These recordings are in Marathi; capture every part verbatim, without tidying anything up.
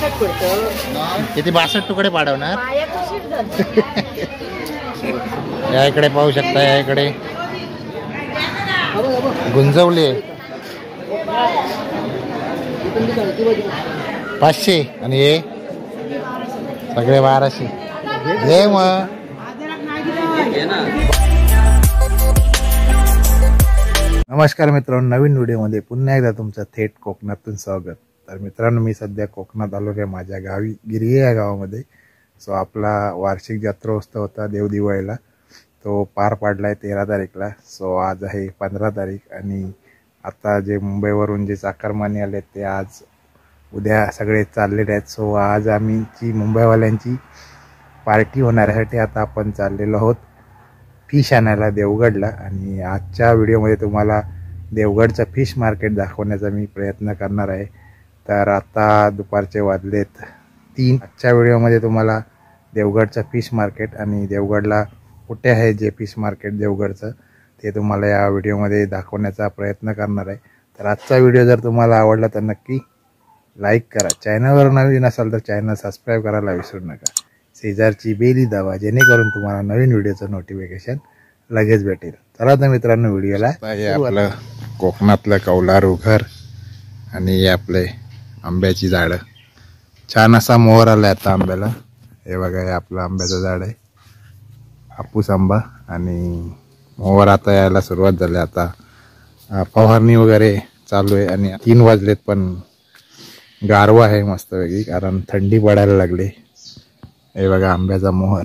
किती बासष्ट तुकडे पाडवणार. या इकडे पाहू शकता, या इकडे गुंजवले पाचशे आणि हे सगळे बाराशे. हे मग नमस्कार मित्रांनो, नवीन व्हिडिओमध्ये पुन्हा एकदा तुमचं थेट कोकणातून स्वागत. तर मित्रांनो, मी सध्या कोकणात आलो आहे, माझ्या गावी गिरगे या गावामध्ये. सो आपला वार्षिक जत्रोत्सव होता देवदिवाळीला, तो पार पाडला आहे तेरा तारीखला. सो आज आहे पंधरा तारीख आणि आता जे मुंबईवरून जे चाकरमानी आले ते आज उद्या सगळे चाललेले आहेत. सो आज आम्हीची मुंबईवाल्यांची पार्टी होण्यासाठी आता आपण चाललेलो आहोत फिश आणायला देवगडला. आणि आजच्या व्हिडिओमध्ये तुम्हाला देवगडचं फिश मार्केट दाखवण्याचा मी प्रयत्न करणार आहे. तर आता दुपारचे वाजलेत तीन. आजच्या व्हिडिओमध्ये तुम्हाला देवगडचं फिश मार्केट आणि देवगडला कुठे आहे जे फिश मार्केट देवगडचं ते तुम्हाला या व्हिडिओमध्ये दाखवण्याचा प्रयत्न करणार आहे. तर आजचा व्हिडिओ जर तुम्हाला आवडला तर नक्की लाईक करा. चॅनलवर नवीन असाल तर चॅनल सबस्क्राईब करायला विसरू नका. शेजारची बेली दाबा जेणेकरून तुम्हाला नवीन व्हिडिओचं नोटिफिकेशन लगेच भेटेल. चला तर मित्रांनो, व्हिडिओला आपलं कोकणातलं कौलारू घर आणि आपले आंब्याची झाडं. छान असा मोहर आला आता आंब्याला. हे बघा, हे आपलं आंब्याचं झाड आहे, हापूस आंबा. आणि मोहर आता यायला सुरुवात झाली. आता फवारणी वगैरे चालू आहे आणि तीन वाजलेत पण गारवा आहे मस्त वेगळी, कारण थंडी पडायला लागली. हे बघा आंब्याचा मोहर.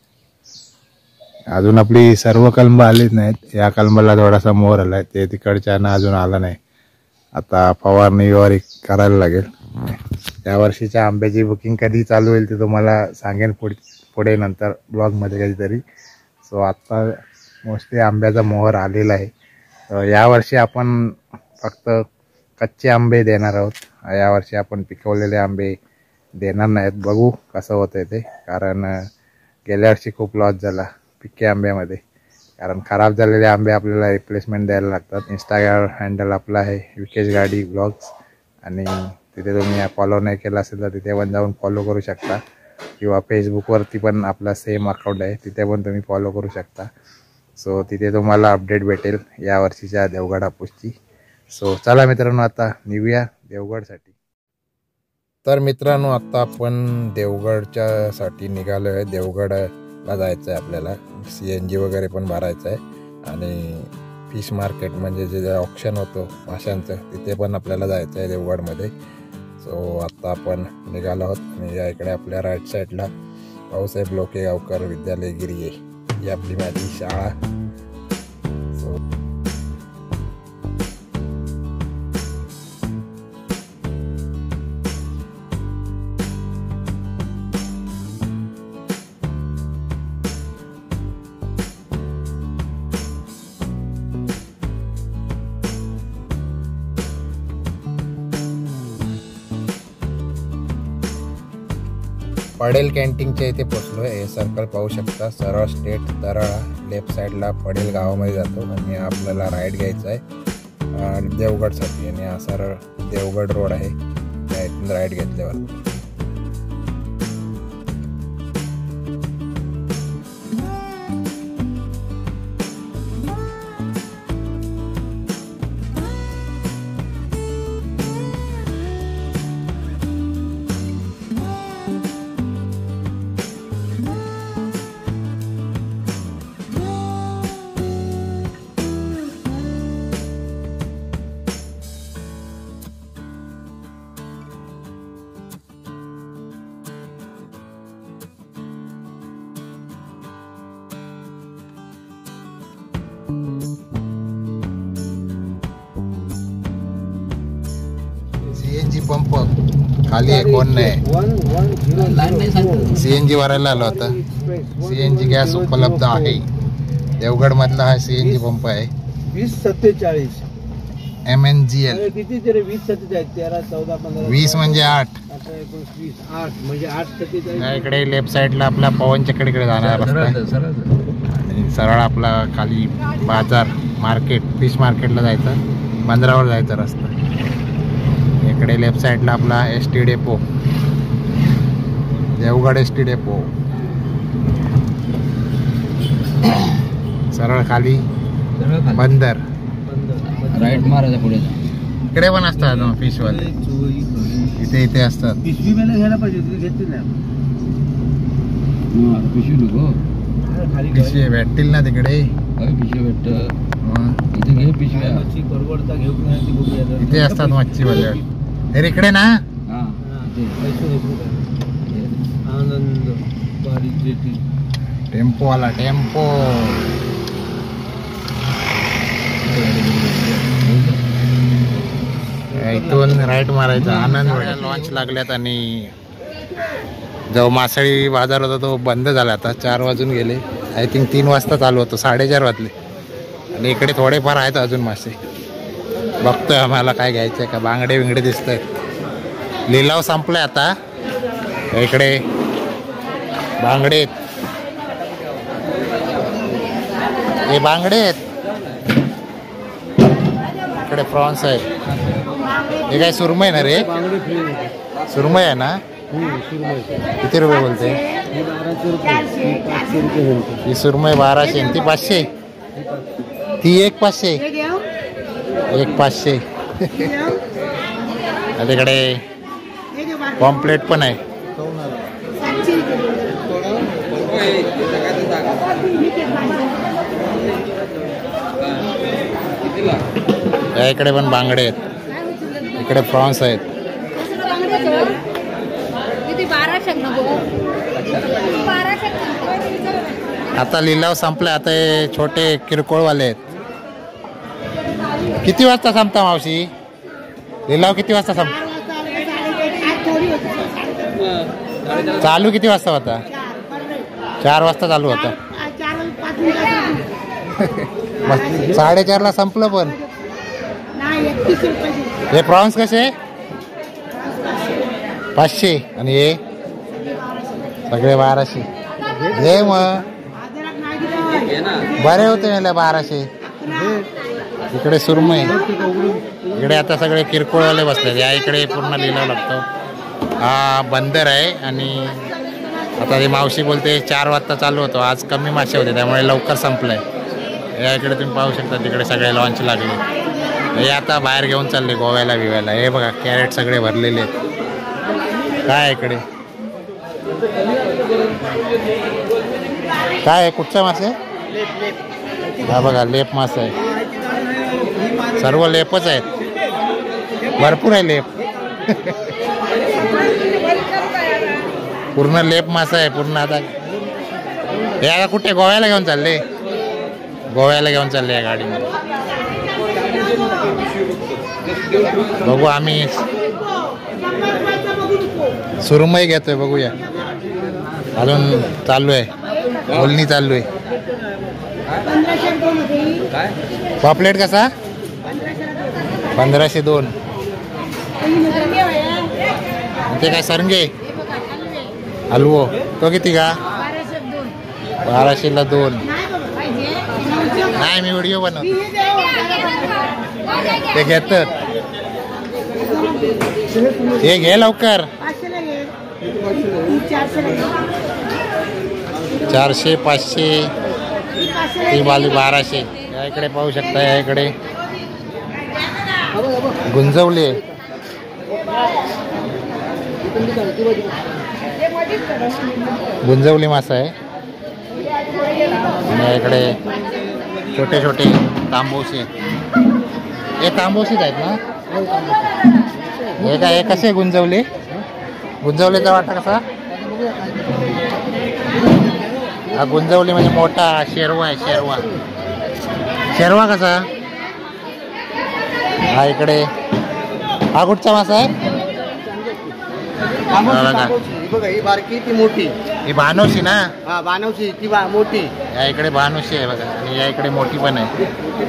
अजून आपली सर्व कलमं आलीच नाहीत. या कलमाला थोडासा मोहर आला आहे, ते तिकडच्यानं अजून आला नाही. आता फवारणी वगैरे करायला लागेल. या वर्षीच्या आंब्याची बुकिंग कधी चालू होईल ते तुम्हाला सांगेन पुढे पुढे नंतर ब्लॉगमध्ये कधीतरी. सो आत्ता मोस्टली आंब्याचा मोहर आलेला आहे. यावर्षी आपण फक्त कच्चे आंबे देणार आहोत. यावर्षी आपण पिकवलेले आंबे देणार नाहीत. बघू कसं होतं ते, कारण गेल्या वर्षी खूप लॉस झाला पिके आंब्यामध्ये, कारण खराब झालेले आंबे आपल्याला रिप्लेसमेंट द्यायला लागतात. इंस्टाग्राम हँडल आपला आहे विकेश गाडी ब्लॉग्स, आणि तिथे तुम्ही फॉलो नाही केला असेल तर तिथे पण जाऊन फॉलो करू शकता, किंवा फेसबुकवरती पण आपला सेम अकाउंट आहे, तिथे पण तुम्ही फॉलो करू शकता. सो तिथे तुम्हाला अपडेट भेटेल या वर्षीच्या देवगड हापूसची. सो चला मित्रांनो, आता निघूया देवगडसाठी. तर मित्रांनो, आता आपण देवगडच्या साठी निघालो आहे. देवगडला जायचं आहे आपल्याला. सी एन जी वगैरे पण भरायचं आहे आणि फिश मार्केट म्हणजे जे ऑप्शन होतं माशांचं तिथे पण आपल्याला जायचं आहे देवगडमध्ये. सो आता आपण निघालो आहोत. आणि या इकडे आपल्या राईट साईडला भाऊसाहेब लोकेगावकर विद्यालय गिरगे ही आपली माझी शाळा. सो पडेल कॅन्टीनच्या इथे पोचलो आहे. हे सर्कल पाहू शकता, सरळ स्टेट तराळा लेफ्ट साईडला पडेल गावामध्ये जातो आणि आपल्याला राईड घ्यायचा आहे देवगडसाठी. आणि हा सरळ देवगड रोड आहे, त्या इथून राईड घेतल्यावर सीएनजी पंप खाली आहे, कोण नाही. सीएनजी भरायला आलो होता. सीएनजी गॅस उपलब्ध आहे. देवगड मधला हा सीएनजी पंप आहे. वीस सत्तेचाळीस एम एन जी एल. किती तरी वीस सत्तेचाळीस तेरा चौदा पंधरा वीस म्हणजे आठ आठ म्हणजे आठ सत्तेचाळीस. इकडे लेफ्ट साईडला आपला पवन चक्कडीकडे जाणारा रस्ता आणि सरळ आपला खाली बाजार मार्केट फिश मार्केटला जायचं, बंदरावर जायचा रस्ता. इकडे लेफ्ट साईडला आपला S T depot Devgad S T depot. सरळ खाली बंदर. राईट मारायचा पुढे. इकडे पण असतात फिश वाले. इथे इथे असतात. पिशवी मला घ्यायला पाहिजे होती, घेतली नाही. पिशवी नको. पिशवी भेटतील ना तिकडे. पिशवी भेटत इथे घे. पिशवी परवडता घेऊ. इथे असतात मच्छीवाले. हे इकडे ना. आनंद बारीक जेटी. टेम्पो आला टेम्पो. इथून राईट मारायचा. आनंद लॉन्च लागल्यात आणि जो मासळी बाजार होता तो बंद झाला. आता चार वाजून गेले. आय थिंक तीन वाजता चालू होतो. साडेचार वाजले आणि इकडे थोडेफार आहेत अजून मासे. बघतोय आम्हाला काय घ्यायचं का. बांगडे बिंगडे दिसत आहेत. लिलाव संपलाय आता. इकडे बांगडे आहेत. हे बांगडे आहेत. इकडे प्रॉन्स आहेत. हे काय सुरमई ना रे. सुरमई आहे ना. किती रुपये बोलते. ही सुरमई बाराशे आणि ती पाचशे. ती एक पाचशे. एक पाचशे. तिकडे पॉम्पलेट पण आहे. इकडे पण बांगडे आहेत. इकडे प्रॉन्स आहेत. आता लिलाव संपला. आता हे छोटे किरकोळवाले आहेत. किती वाजता संपता मावशी लिलाव. किती वाजता संप चालू किती वाजता होता. चार वाजता चालू होता. साडेचारला संपलं. पण हे प्रॉन्स कसे. पाचशे आणि हे सगळे बाराशे. हे मग बरे होते मला बाराशे. इकडे सुरमई. इकडे आता सगळे किरकोळवाले बसले. या इकडे पूर्ण लिलाव लागतो. हा बंदर आहे आणि आता ती मावशी बोलते चार वाजता चालू होतो. आज कमी मासे होते त्यामुळे लवकर संपलंय. या इकडे तुम्ही पाहू शकता. तिकडे सगळे लॉन्च लागले. हे आता बाहेर घेऊन चालले गोव्याला बिव्याला. हे बघा कॅरेट सगळे भरलेले आहेत. काय इकडे काय आहे. कुठचा मासे. हा बघा लेप मासा आहे. सर्व लेपच आहेत. भरपूर आहे लेप. पूर्ण लेप मासा आहे पूर्ण. आता हे आता कुठे गोव्याला घेऊन चालले. गोव्याला घेऊन चालले या गाडीमध्ये. बघू आम्ही सुरमई घेतोय. बघूया अजून चालू आहे. बोलणी चालू आहे. पॉपलेट कसा. पंधराशे दोन. ते काय सरंगे हलवो तो किती का. बाराशेला दोन. नाही मी व्हिडिओ बनवतो. ते घेत. हे घे लवकर. चारशे पाचशे ती वाली बाराशे. या इकडे पाहू शकता. या इकडे गुंजवले. गुंजवली मासा आहे. आणि इकडे छोटे छोटे तांबोशी. हे तांबोशीच आहेत ना. हे काय हे कसे गुंजवले. गुंजवलेचा वाटा कसा. हा गुंजवली म्हणजे मोठा शेरवा आहे. शेरवा शेरवा कसा. हा इकडे हा कुठचा मासा आहे. ही बारकी ती मोठी. ही भानवशी ना. हा बानवशी ती मोठी. या इकडे भानवशी आहे बघा. आणि या इकडे मोठी पण आहे.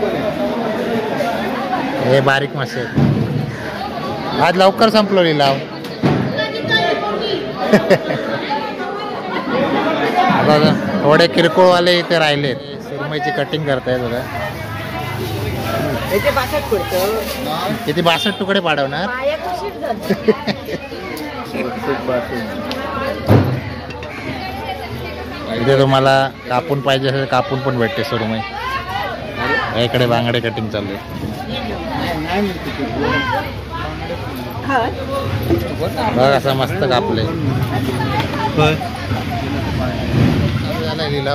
हे बारीक मासे आहेत. आज लवकर संपलो लिलाव. आता थोडे किरकोळवाले इथे राहिले. सुरमईची कटिंग करतायत बघा. किती बासष्ट तुकडे पाडवणार. इथे तुम्हाला कापून पाहिजे असेल कापून पण भेटते सुरमई. इकडे बांगडे कटिंग चालू आहे. बघ असं मस्त कापले. झालाय लिलाव.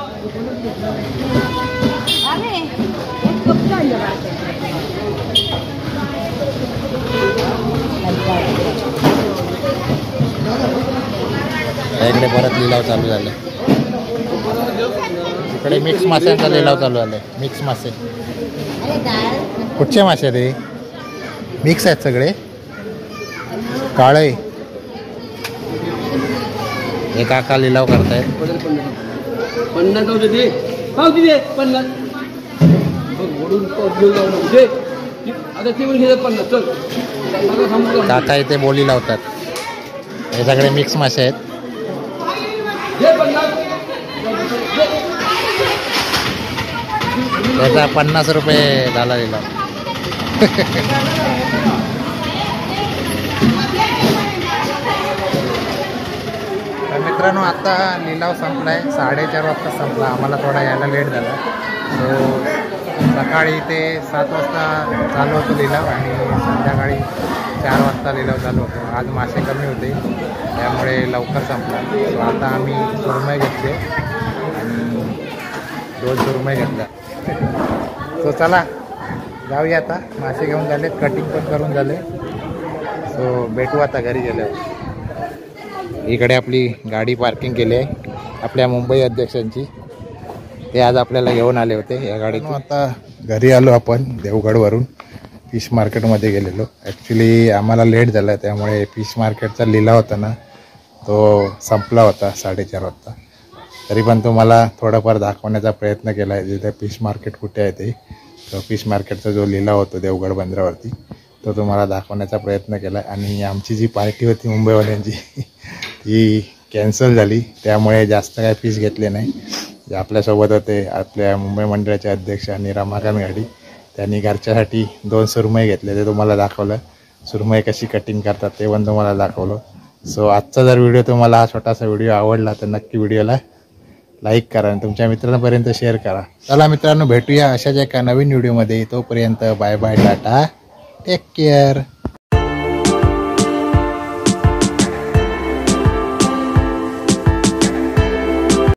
इकडे परत लिलाव चालू झाले. इकडे मिक्स माशांचा लिलाव चालू झालाय. मिक्स मासे कुठचे मासे ते मिक्स आहेत सगळे. काळे हे काका लिलाव करतायत. पन्नास होते पन्नास काका इथे बोली लावतात. हे सगळे मिक्स मासे आहेत. त्याचा पन्नास रुपये झाला लिलाव. तर मित्रांनो आता लिलाव संपलाय. साडेचार वाजता संपला. आम्हाला थोडा यायला लेट झाला. सो सकाळी ते सात वाजता चालू होतं लिलाव आणि संध्याकाळी चार वाजता लिलाव चालू होतो. आज मासे कमी होते त्यामुळे लवकर संपला. सो आता आम्ही सुरमई घेतले आणि दोन सुरमई घेतल्या. सो चला जाऊया आता. मासे घेऊन झाले, कटिंग पण करून झाले. सो भेटू आता घरी गेल्यावर. इकडे आपली गाडी पार्किंग केली आहे आपल्या मुंबई अध्यक्षांची. ते आज आपल्याला घेऊन आले होते या गाडीतून. आता घरी आलो आपण देवगडवरून. फिश मार्केटमध्ये गेलेलो. ॲक्च्युली आम्हाला लेट झाला त्यामुळे फिश मार्केटचा लिलाव होता ना तो संपला होता साडेचार वाजता. तरी पण तुम्हाला थोडाफार दाखवण्याचा प्रयत्न केला आहे. जिथे फिश मार्केट कुठे आहे ते. तो फिश मार्केटचा जो लिलाव होतो देवगड बंदरावरती तो तुम्हाला दाखवण्याचा प्रयत्न केला. आणि आमची जी पार्टी होती मुंबईवाल्यांची ती कॅन्सल झाली. त्यामुळे जास्त काय फिश घेतले नाही. जे आपल्यासोबत होते आपल्या मुंबई मंडळाचे अध्यक्ष आणि रमाकांत गाडी त्यांनी घरच्यासाठी दोन सुरमई घेतले. ते तुम्हाला दाखवलं. सुरमई कशी कटिंग करतात ते पण तुम्हाला दाखवलं. सो आजचा जर व्हिडिओ तुम्हाला हा छोटासा व्हिडिओ आवडला तर नक्की व्हिडिओला लाईक करा आणि तुमच्या मित्रांपर्यंत शेअर करा. चला मित्रांनो भेटूया अशाच एका नवीन व्हिडिओमध्ये. तोपर्यंत bye bye tata take care.